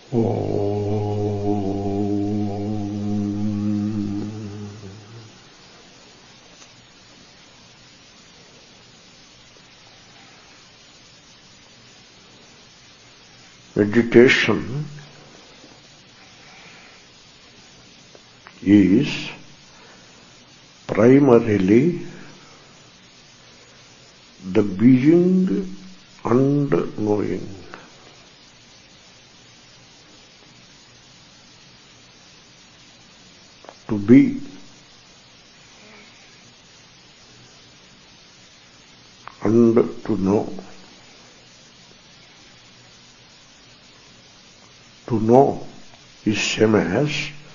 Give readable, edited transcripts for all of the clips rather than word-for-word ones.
Meditation is primarily the being and knowing. To be and to know. To know is same as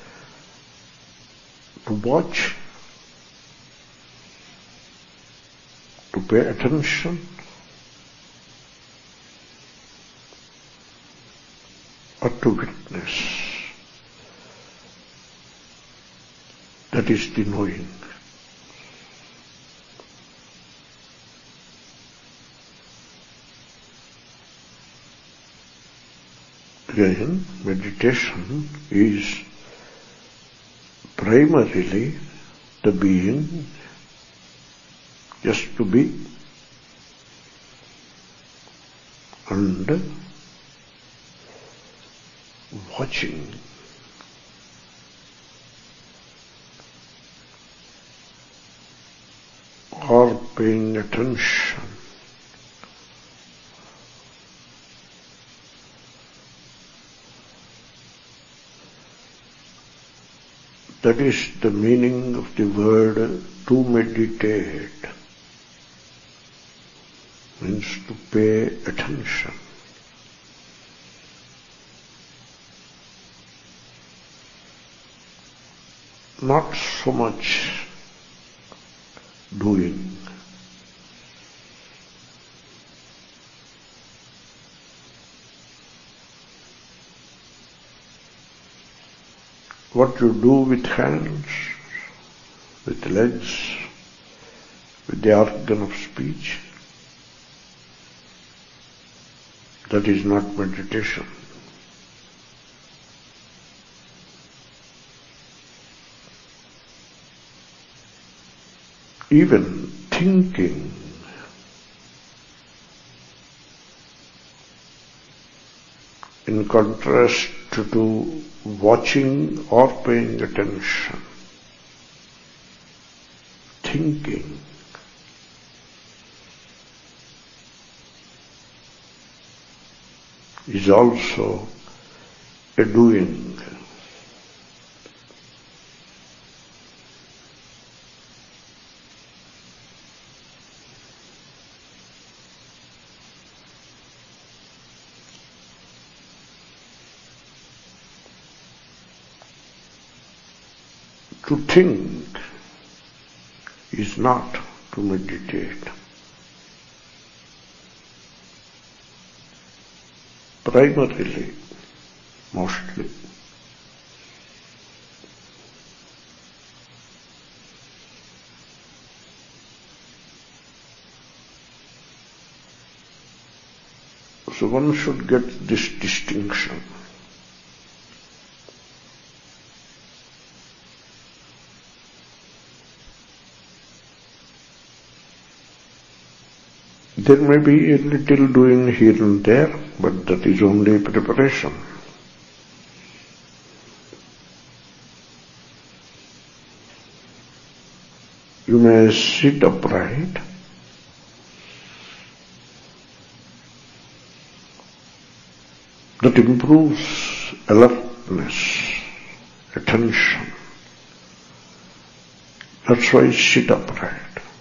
to watch, to pay attention, or to witness. That is the knowing. Again, meditation is primarily the being, just to be, and watching. Or paying attention. That is the meaning of the word to meditate. Means to pay attention. Not so much doing. What you do with hands, with legs, with the organ of speech, that is not meditation. Even thinking in contrast to watching or paying attention. Thinking is also a doing. To think is not to meditate. Primarily, mostly. So one should get this distinction. There may be a little doing here and there, but that is only preparation. You may sit upright, that improves alertness, attention. That's why sit upright.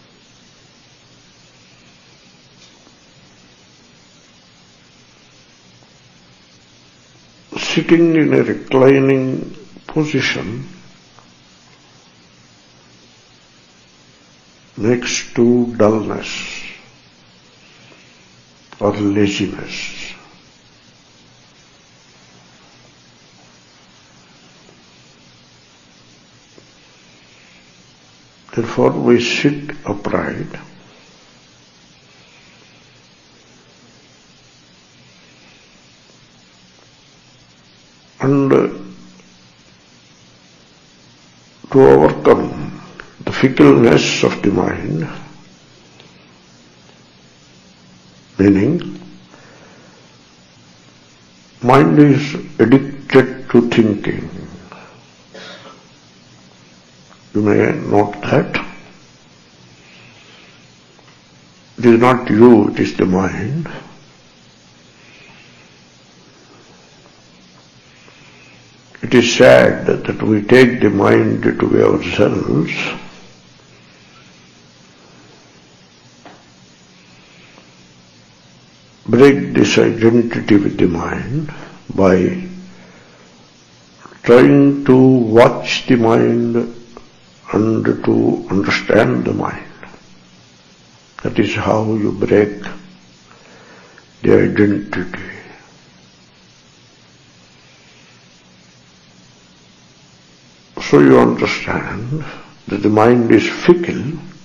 Sitting in a reclining position makes to dullness or laziness. Therefore we sit upright And to overcome the fickleness of the mind, meaning mind is addicted to thinking. You may note that. It is not you, it is the mind. It is sad that we take the mind to be ourselves, break this identity with the mind by trying to watch the mind and to understand the mind. That is how you break the identity. So you understand that the mind is fickle,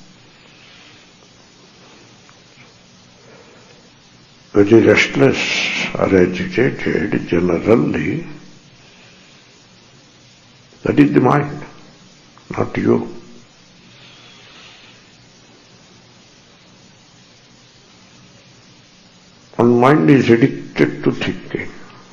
very restless or agitated generally. That is the mind, not you. And mind is addicted to thinking.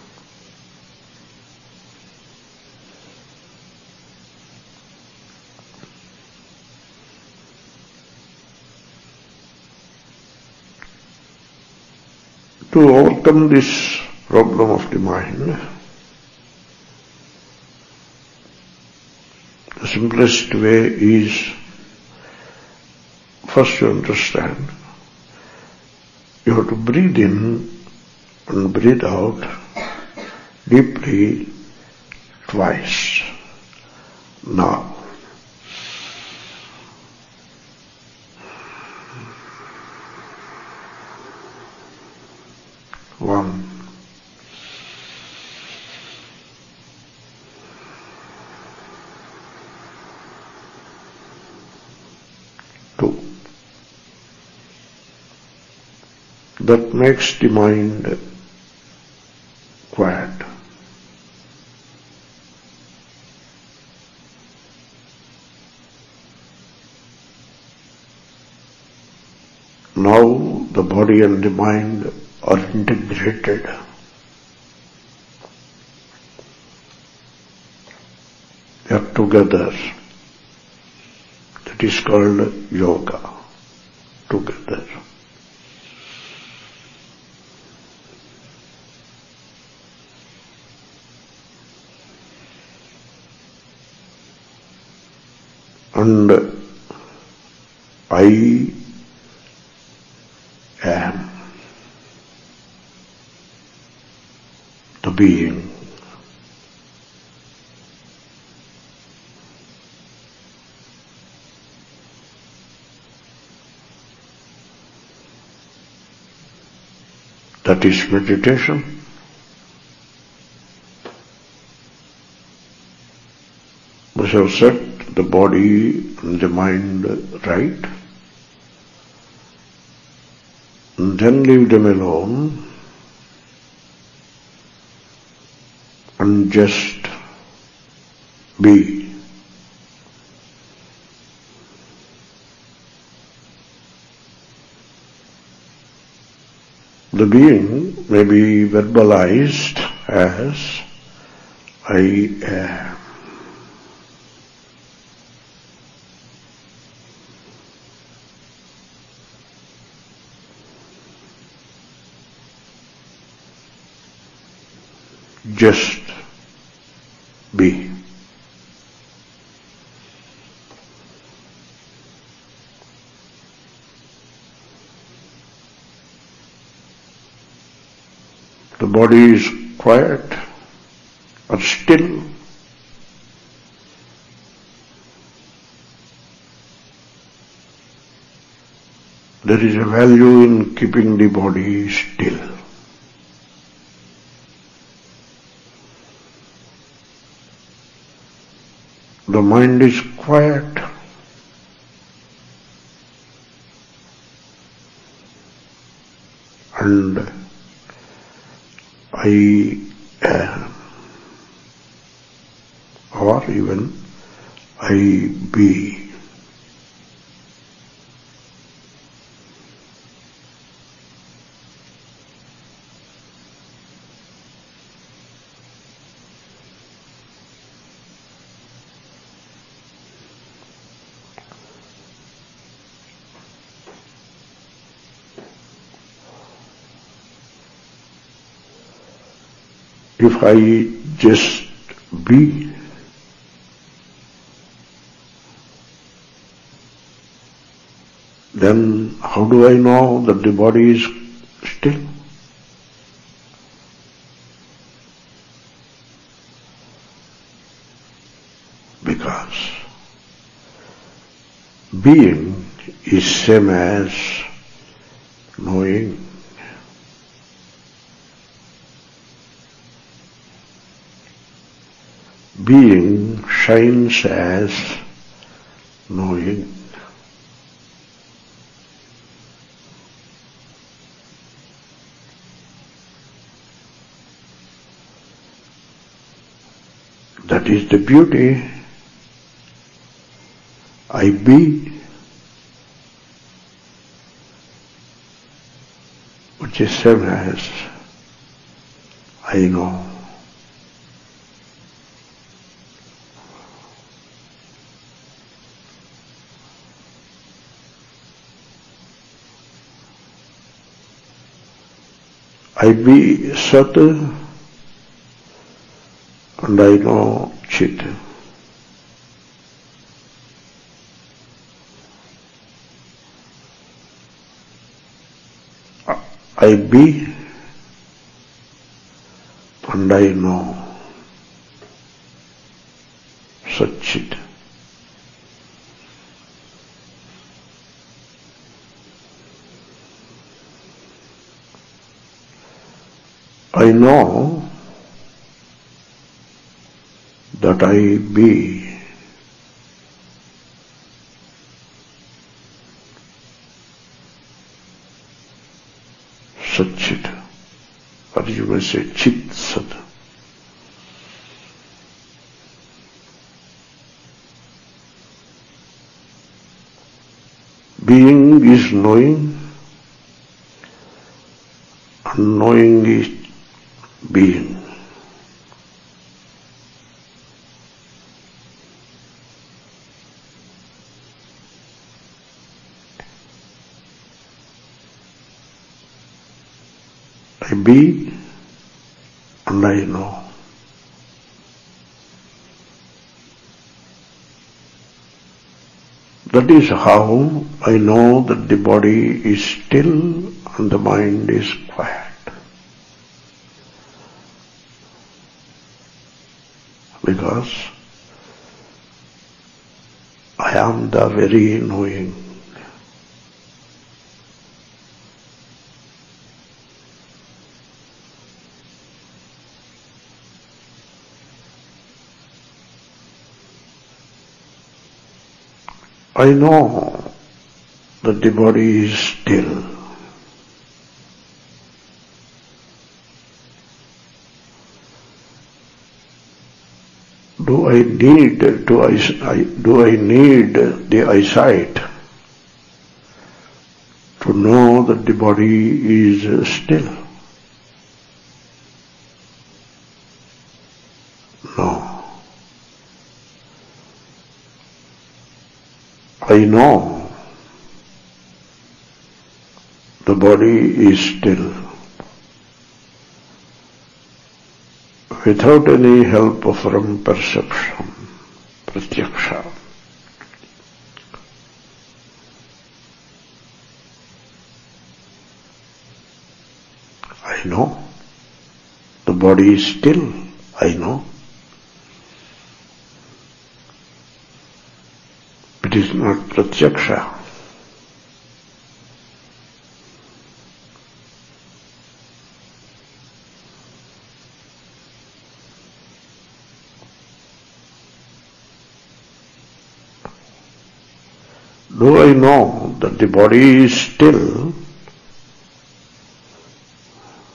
To overcome this problem of the mind, the simplest way is, first you understand, you have to breathe in and breathe out deeply twice. Now, one, two. That makes the mind quiet. Now the body and the mind are integrated. They are together. That is called yoga. Together. And I am the being. That is meditation. We have set the body and the mind right, and then leave them alone and just be. The being may be verbalized as I am. Just be. The body is quiet or still. There is a value in keeping the body still. The mind is quiet. And I am. or even I be. If I just be, then how do I know that the body is still? Because being is same as knowing. Being shines as knowing. That is the beauty. I be, which is same as I know. I be Sat and I know Chit. I be and I know Sat-Chit. I know that I be. Sat-Chit, or you may say Chit-Sat. Being is knowing, and knowing is being. I be and I know. That is how I know that the body is still and the mind is quiet. Because I am the very knowing. I know that the body is still. Do I need the eyesight to know that the body is still? No. I know the body is still without any help from perception, pratyaksha. I know the body is still, I know. It is not pratyaksha. Do I know that the body is still?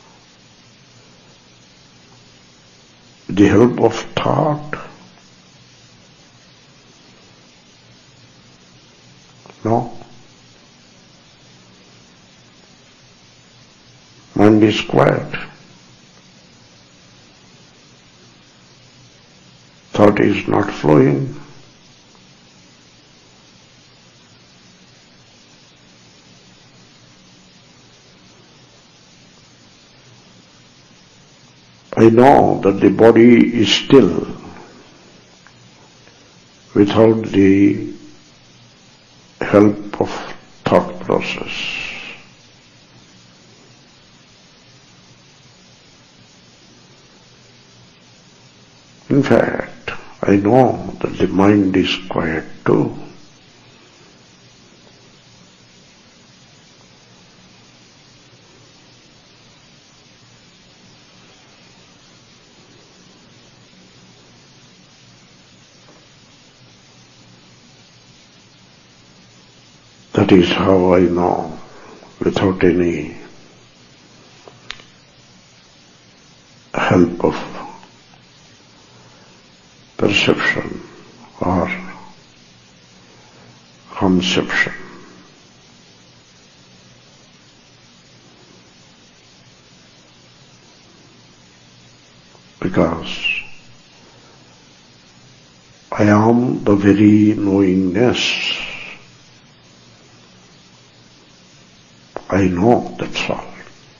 With the help of thought? is quiet. Thought is not flowing. I know that the body is still without the help of thought process. In fact, I know that the mind is quiet too. That is how I know, without any help of perception or conception. Because I am the very knowingness. I know, that's all.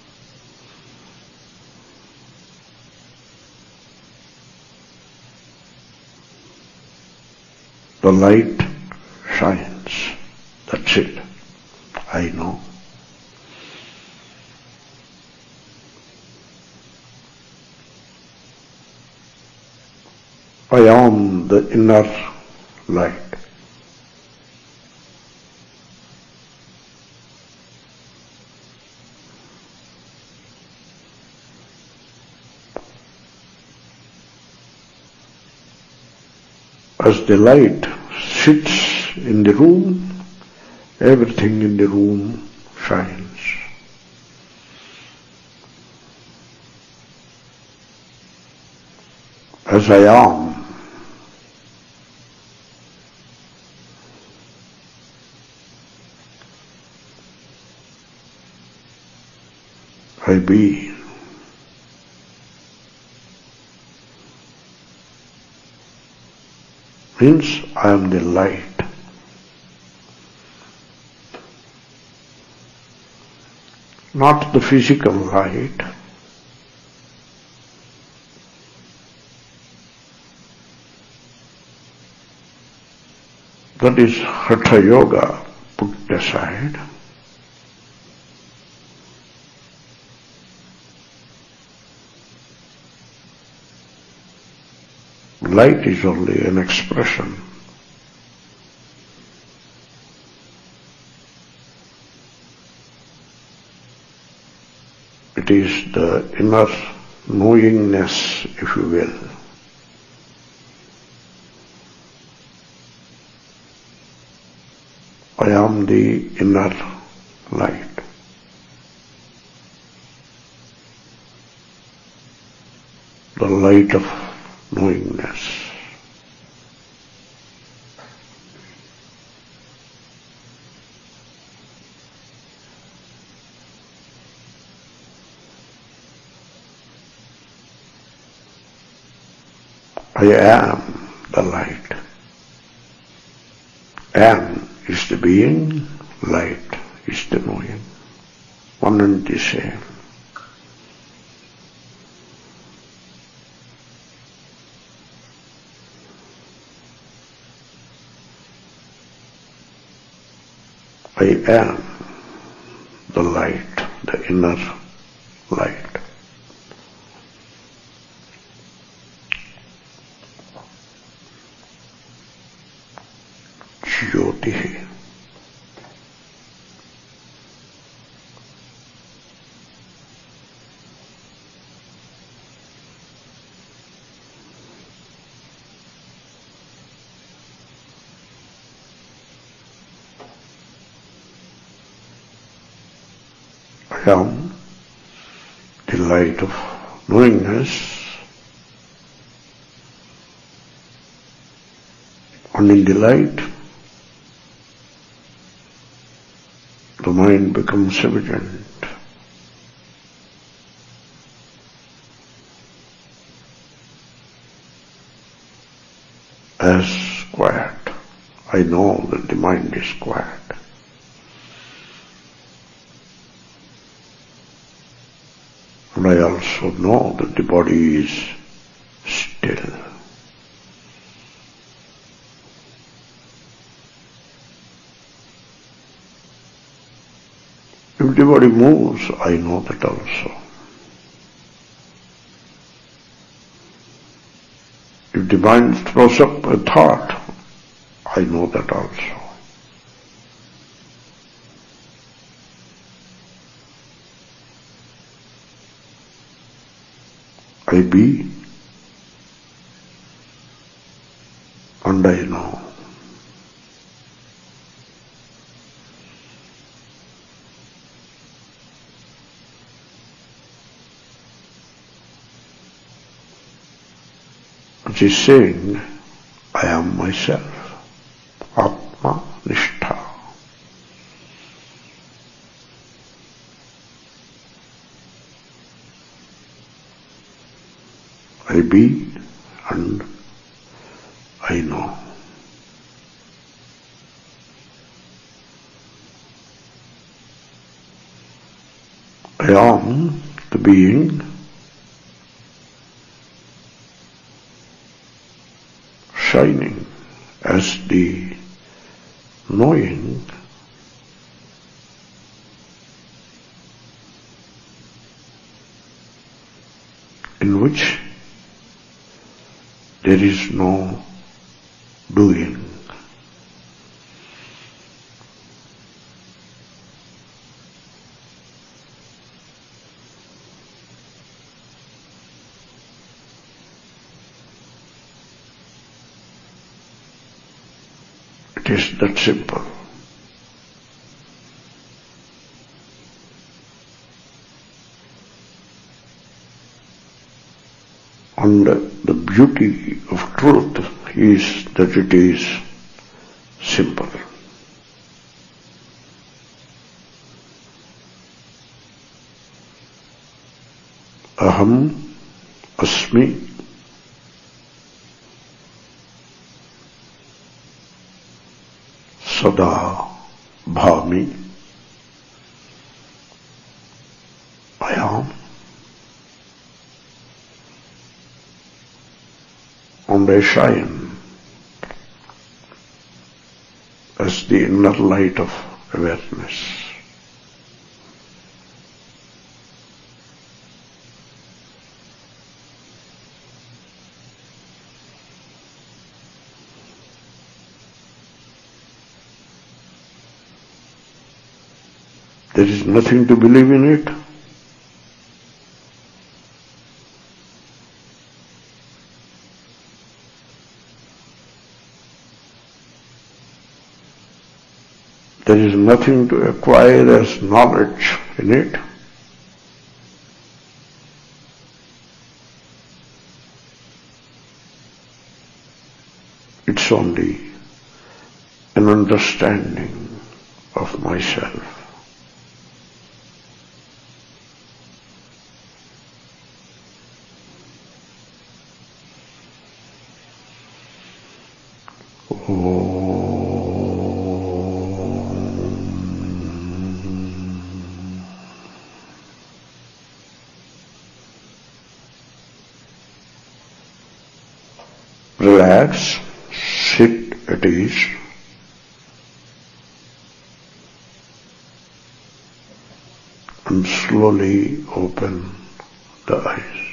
The light shines, that's it. I know. I am the inner light. As the light sits in the room, everything in the room shines. As I am, I be. Means I am the light. Not the physical light. That is Hatha Yoga put aside. Light is only an expression. It is the inner knowingness, if you will. I am the inner light. The light of knowingness. I am the light. Am is the being, light is the knowing. One and the same. I am the light, the inner light. Jyoti. I am the light of knowingness, and in the light the mind becomes evident. as quiet. I know that the mind is quiet. And I also know that the body is still. If the body moves, I know that also. If the mind throws up a thought, I know that also. I be, and I know. It is saying, I am myself, Atma Nishtha. I be and I know. I am the being shining as the knowing in which there is no doing. It is that simple. And the beauty of truth is that it is simple. Aham asmi sada bhami. I am. And I shine as the inner light of awareness. There is nothing to believe in it. There is nothing to acquire as knowledge in it. It's only an understanding of myself. Relax, sit at ease, and slowly open the eyes.